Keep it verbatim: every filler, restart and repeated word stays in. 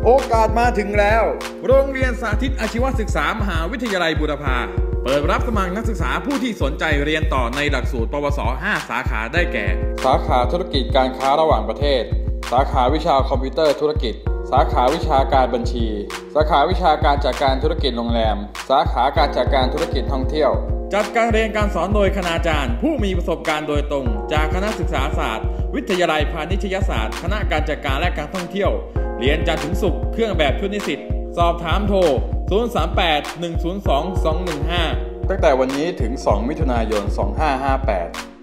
โอกาสมาถึงแล้วโรงเรียนสาธิตอาชีวศึกษามหาวิทยาลัยบูรพาเปิดรับสมัครนักศึกษาผู้ที่สนใจเรียนต่อในหลักสูตรปวส ห้า สาขาได้แก่สาขาธุรกิจการค้าระหว่างประเทศสาขาวิชาคอมพิวเตอร์ธุรกิจสาขาวิชาการบัญชีสาขาวิชาการจัดการธุรกิจโรงแรมสาขาการจัดการธุรกิจท่องเที่ยวจัดการเรียนการสอนโดยคณาจารย์ผู้มีประสบการณ์โดยตรงจากคณะศึกษาศาสตร์วิทยาลัยพาณิชยศาสตร์คณะการจัดการและการท่องเที่ยวเรียนจันทร์ถึงศุกร์เครื่องแบบชุดนิสิตสอบถามโทรศูนย์ สาม แปด หนึ่ง ศูนย์ สอง สอง หนึ่ง ห้าตั้งแต่วันนี้ถึงสองมิถุนายนสองพันห้าร้อยห้าสิบแปด